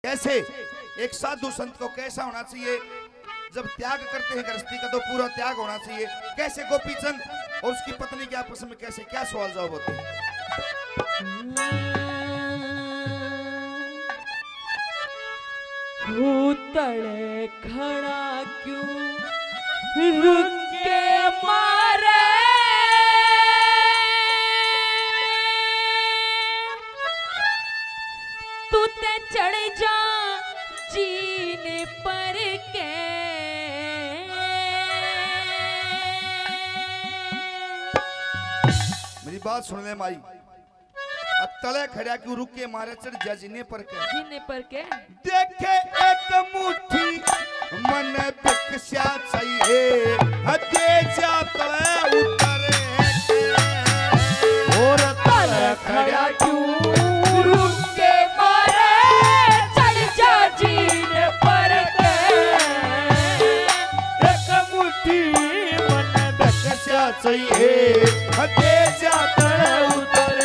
कैसे एक साधु संत को कैसा होना चाहिए, जब त्याग करते हैं गृहस्थी का तो पूरा त्याग होना चाहिए। कैसे गोपीचंद और उसकी पत्नी के आपस में कैसे क्या सवाल जवाब होते हैं। तड़े खड़ा क्यों रुक के मारे, तू ते चढ़ जा जीने पर के। मेरी बात सुन ले माई, तले खड़ा क्यों रुक के मारे, चढ़ जा जीने पर के। देखे एक मुट्ठी मन बिकस्या चाहिए, दे जा तले उतरे और तले खड़ा क्यों रुक के मारे, चढ़ जा जीने पर के। एक मुट्ठी मन बिकस्या चाहिए, दे जा तले उतरे।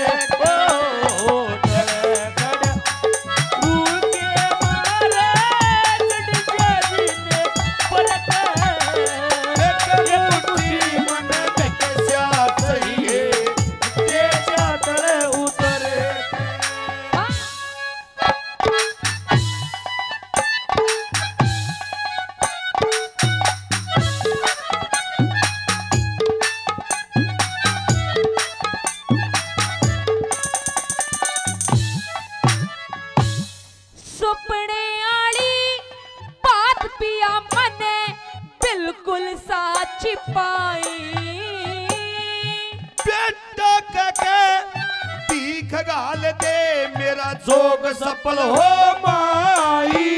गाल दे मेरा जोग सफल हो माई,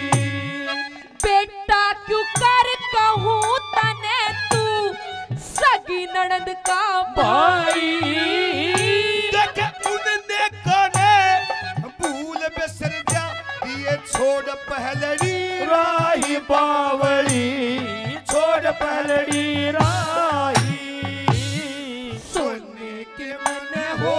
बेटा क्यों कर कहूँ तने तू सगी ननद का भाई। देख उनने करे भूल बिसर जा दिए, छोड़ पहलड़ी राही बावड़ी, छोड़ पहलड़ी राही। सुनने के मन हो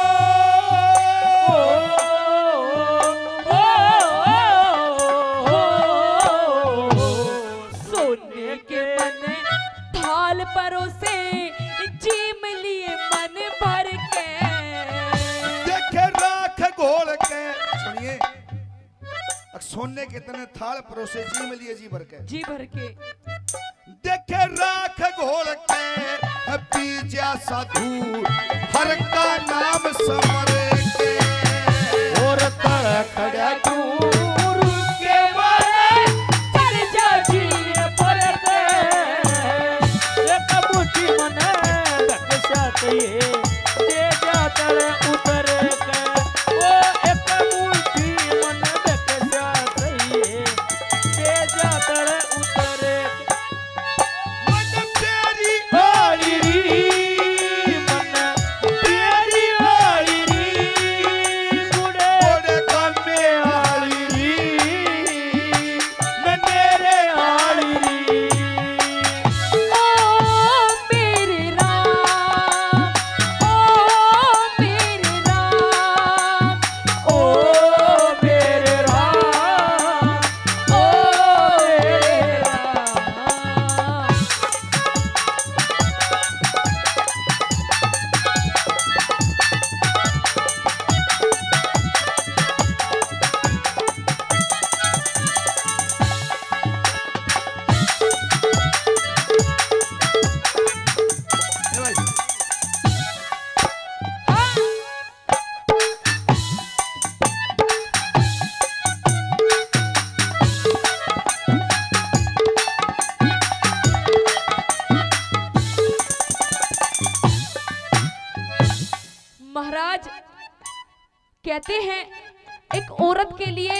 परोसे जीम लिए मन भर के। देखे राख घोल के, सुनिए सोने के तने थाल परोसे जीम लिए जी भर के। देखे राख घोल के पीजा साधु हर का नाम समर के। और तड़ खड़ा क्यों रुक के मारे, चढ़ जा जीने पर के। मन बकसा चाहिए, दे जा तले उतर के। ओ एक मुट्ठी मन बकसा चाहिए, दे जा तले उतर के। मन तेरी आई री, मन तेरी आई री, बुढ़े गमे आई री, मैं तेरे आई री। महाराज कहते हैं एक औरत के लिए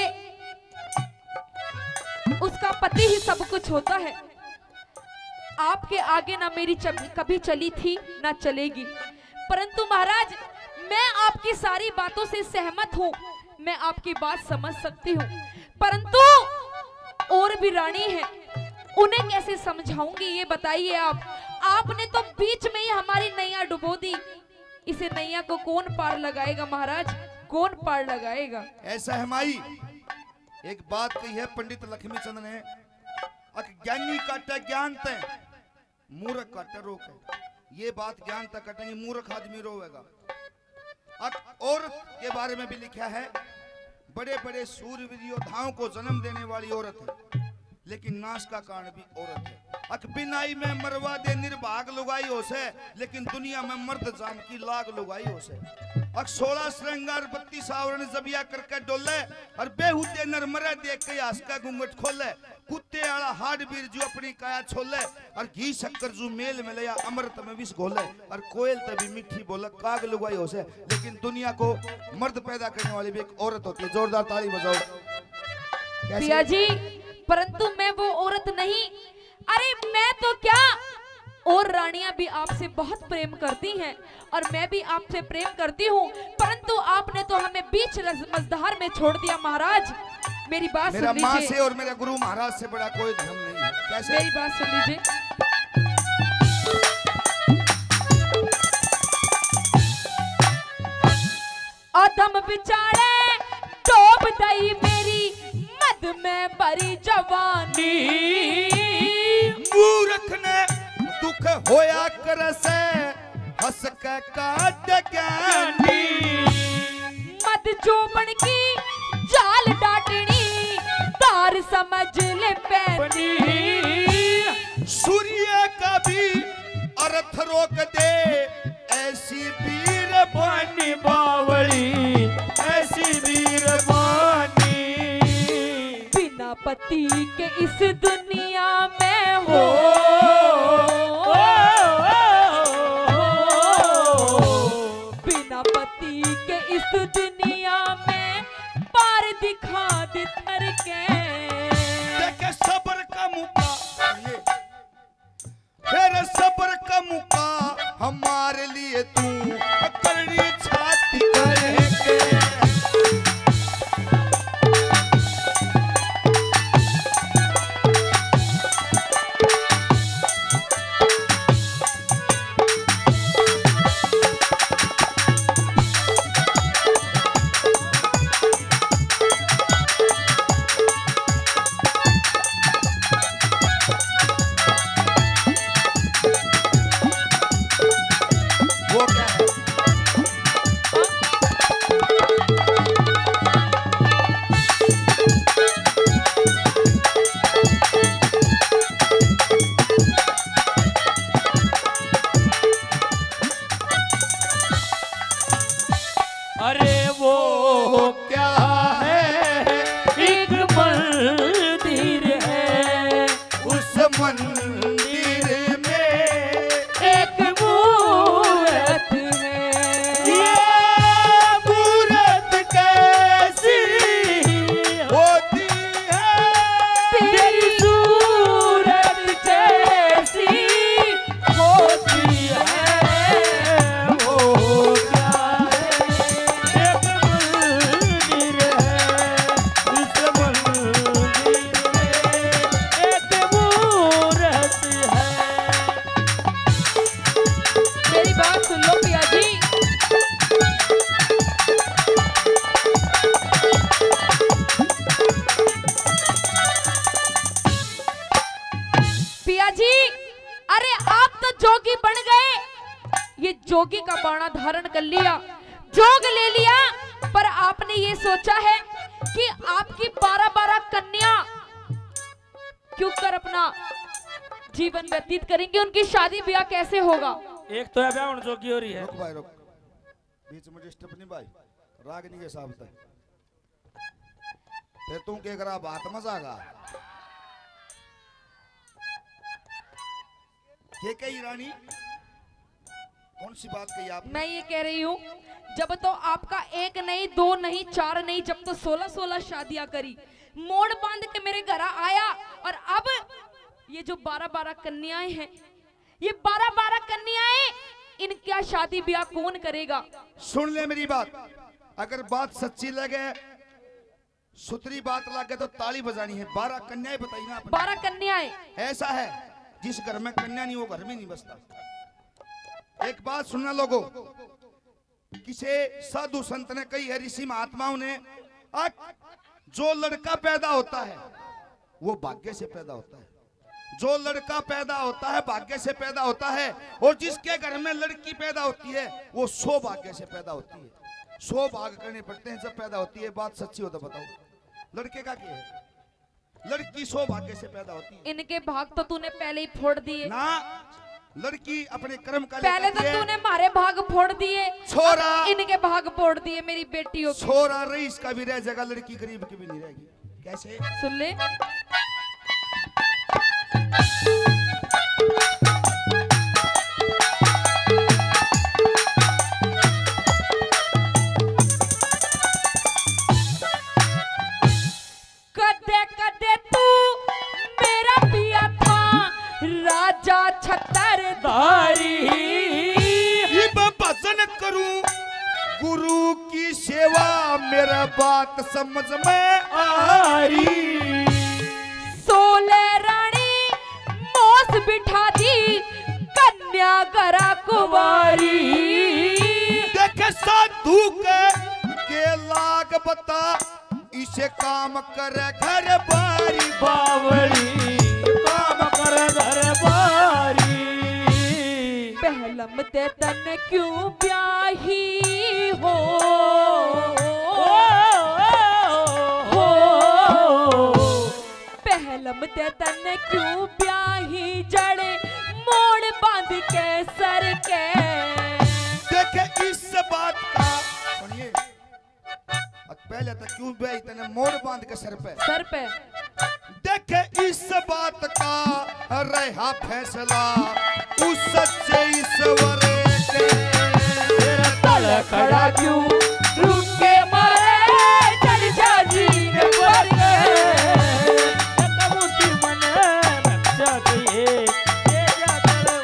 उसका पति ही सब कुछ होता है। आपके आगे ना मेरी कभी चली थी ना चलेगी, परंतु महाराज मैं आपकी सारी बातों से सहमत हूँ, मैं आपकी बात समझ सकती हूँ, परंतु और भी रानी है, उन्हें कैसे समझाऊंगी ये बताइए आप। आपने तो बीच में ही हमारी नैया डुबो दी, इसे नैया को कौन पार लगाएगा महाराज, कौन पार लगाएगा। ऐसा है माई, एक बात कही है पंडित लक्ष्मीचंद ने, ज्ञानी काटे ज्ञान ते मूर्ख काटे रोके। ये बात ज्ञान तक कटेंगी, मूर्ख आदमी रोवेगा। औरत के बारे में भी लिखा है, बड़े बड़े सूरवीर योद्धाओं को जन्म देने वाली औरत है, लेकिन नाश का कारण भी औरत है। बिनाई में मरवा दे निर्भाग लुगाई हो से, लेकिन दुनिया में मर्द जान की लाग लुगाई हो से। 16 श्रृंगार 32 आवरण जबिया करके डोले, और बेहुते नर मरे देख के हंस का घूंघट खोले। कुत्ते आला हाड बीर जो अपनी काया छोले, और घी शक्कर जो मेल में लिया अमृत में विष घोले। और कोयल तभी मिठी बोले काग लुगाई हो से, लेकिन दुनिया को मर्द पैदा करने वाली भी एक औरत होती है। जोरदार ताली बजाओ। पिया जी, परंतु मैं वो औरत नहीं। अरे मैं तो क्या, और रानियां भी आपसे बहुत प्रेम करती हैं, और मैं भी आपसे प्रेम करती हूँ, परंतु आपने तो हमें बीच मझधार में छोड़ दिया महाराज। मेरी बात सुन लीजिए। मेरा माँ से और मेरे गुरु महाराज से बड़ा कोई धर्म नहीं है। कैसे? मेरी बात सुन लीजिए। अधम बिचारे डूब गई मेरी मद में भरी जवानी। मूर्ख ने दुख होया कर से हंस के काट ज्ञानी। मद जोबन की जाल डाटनी तार समझ ले पैनी। सूर्य का भी अर्थ रोक दे ऐसी वीर बानी बावली, ऐसी वीर बानी। बिना पति के इस दुनिया में हो, बिना पति के इस दुनिया में पार दिखा दे थर के। देखे सबर का मुका, फिर सबर का मुका हमारे लिए तू करनी छाती करेंगे। वो क्या है? अरे वो क्या है, एक मंदिर है, उस मंदिर में एक मूरत है। ये मूरत कैसी होती है, तेरी सूरत जैसी होती है। वो क्या है, एक मंदिर है, उस मंदिर में एक मूरत है। मेरी बात सुन लो पिया जी। पिया जी, अरे आप तो जोगी बन गए। ये जोगी का बाणा धारण कर लिया, जोग ले लिया, पर आपने ये सोचा है कि आपकी 12-12 कन्या क्यों कर अपना जीवन व्यतीत करेंगे, उनकी शादी ब्याह कैसे होगा? एक तो है जोगी हो रही है। रुक भाई रुक, बीच में डिस्टर्ब नहीं भाई, रागनी के साथ फिर तू क्या करा बात मजागा। ये कही रानी, कौन सी बात कही आपने? मैं ये कह रही हूँ, जब तो आपका 1 नहीं 2 नहीं 4 नहीं, जब तो 16-16 शादियां करी, मोड़ बांध के मेरे घर आया, और अब ये जो 12-12 कन्याएं हैं, ये 12-12 कन्याएं, इनका शादी ब्याह कौन करेगा? सुन ले मेरी बात, अगर बात सच्ची लगे, सुथरी बात लगे तो ताली बजानी है। 12 कन्याएं बताई ना आपने? 12 कन्याएं। ऐसा है, जिस घर में कन्या नहीं वो घर में नहीं बसता। एक बात सुनना लोगों, किसी साधु संत ने कही है, ऋषि महात्माओं ने, जो लड़का पैदा होता है वो भाग्य से पैदा होता है, जो लड़का पैदा होता है भाग्य से पैदा होता है, और जिसके घर में लड़की पैदा होती है वो सौभाग्य से पैदा होती है। सौभाग्य करने पड़ते हैं जब पैदा होती है। बात सच्ची हो तो बताओ, लड़के का क्या है? लड़की सौभाग्य से पैदा होती है। इनके भाग तो तूने पहले ही फोड़ दिए ना, लड़की अपने कर्म का पहले तो तूने हमारे भाग फोड़ दिए, छोरा इनके भाग फोड़ दिए मेरी बेटियों के। छोरा रईस का भी रह जाएगा, लड़की गरीब की भी नहीं रहेगी। कैसे? सुन ले, कदे कदे तू मेरा पिया था राजा छतरधारी, भजन करूं गुरु की सेवा मेरा बात समझ में आ रही। 16 रानी मोस बिठा दी कन्या गरा कुंवारी, देखे साधु के लाग बता इसे काम करे घर बारी बावली काम कर घर बारी। पहलम ते तन क्यों ब्याही हो, पहलम ते तन क्यों ब्याही जड़े मोड़ बांध के सर के। देखे इस बात का सुनिए, पहले तक क्यों ब्याही तने मोड़ बांध के सर पे। देखे इस बात का रहा फैसला उस सच्चे ईश्वर के। तेरा तल खड़ा क्यों रुक के मारे चल जा जीन पर के। कबूती मन रक्षा कहिए ये जा कर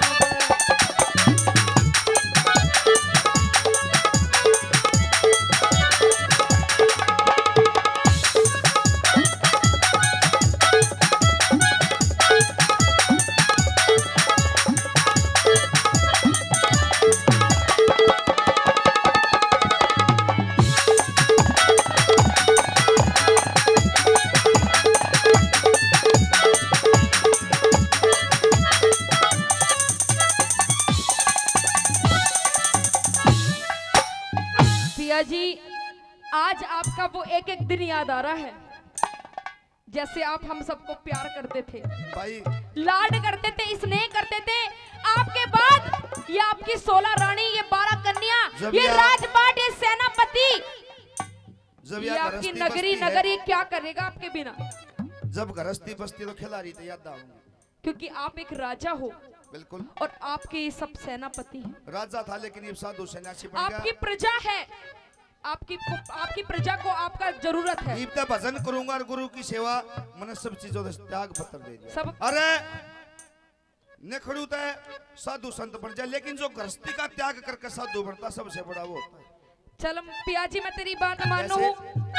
जी, आज आपका वो एक एक दिन याद आ रहा है जैसे आप हम सबको प्यार करते थे भाई, लाड करते थे, स्नेह करते थे। आपके बाद ये आपकी 16 रानी, ये 12 कन्या, ये राजपाट, ये सेनापति, ये आपकी नगरी नगरी क्या करेगा आपके बिना? जब गृहस्थी बस्ती तो खिलाड़ी तो याद आऊंगा, क्योंकि आप एक राजा हो। बिल्कुल। और आपके ये सब सेनापति हैं। राजा था लेकिन ये साधु सन्यासी बन गया। आपकी प्रजा है, आपकी प्रजा को आपका जरूरत है। इतना भजन करूंगा और गुरु की सेवा मन सब चीजों से त्याग पत्र दे दिया। सब अरे नेखड़ूता है साधु संत बन जाए, लेकिन जो गृहस्थी का त्याग करके साधु बनता सबसे बड़ा वो होता है। चल पिया जी, मैं तेरी बात मानू हूँ।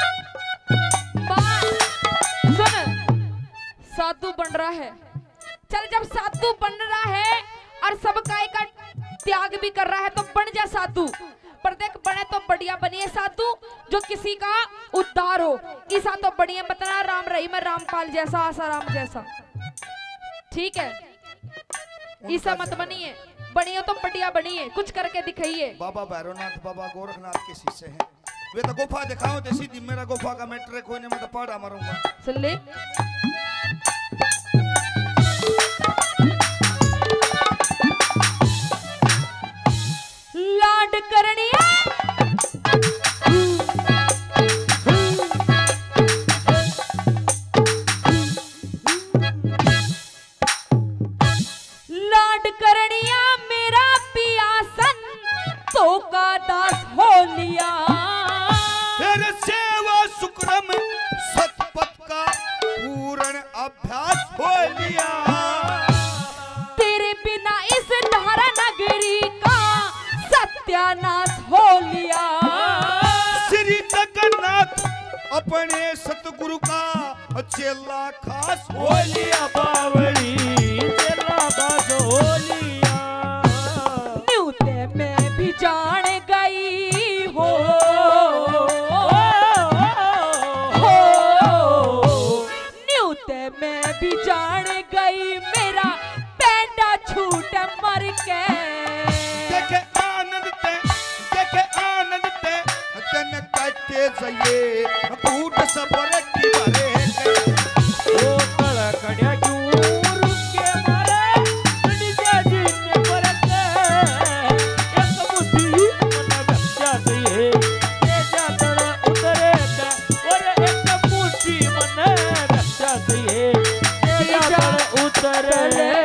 सुन, साधु बन रहा है, चल जब साधु बन रहा है और सब काय का त्याग भी कर रहा है तो बन जा साधु। पर देख, बने तो बढ़िया बनिए साधु जो किसी का उद्धार हो। ईसा तो बढ़िया बतना राम रहीम रामपाल जैसा, आसाराम जैसा, ठीक है? ईसा मत बनिए, बनिए तो बढ़िया बनिए, कुछ करके दिखाइए। बाबा भैरवनाथ, बाबा गोरखनाथ के शिष्य हैं वे। तो गुफा दिखाओ तो सीधी मेरा गुफा का मैटर कोई नहीं, मैं तो पहाड़ा मारूंगा। सुन ले, लाड करनिया लाड करनिया मेरा पिया सन तो का दास हो लिया। तेरे सेवा सुक्रम सतपथ का पूर्ण अभ्यास हो लिया। तेरे बिना इस धारा नगरी का सत्यानाश हो लिया। श्री जगन्नाथ अपने सतगुरु का चेला खास हो लिया। बावली चेला खास हो लिया। न्यूते में भी जान गई हो, जान गई मेरा पैंडा छूट मर के। देखे आनंद ते तेन कटे जाइए कूट सबर की भरे ओ तड़ खड़ा क्यों रुके मारे जा जी ने बरके एक बुद्धि मन बच्चा चाहिए ये जा तड़ उतरे और एक बुद्धि मन बच्चा चाहिए ये जा तड़ उतरे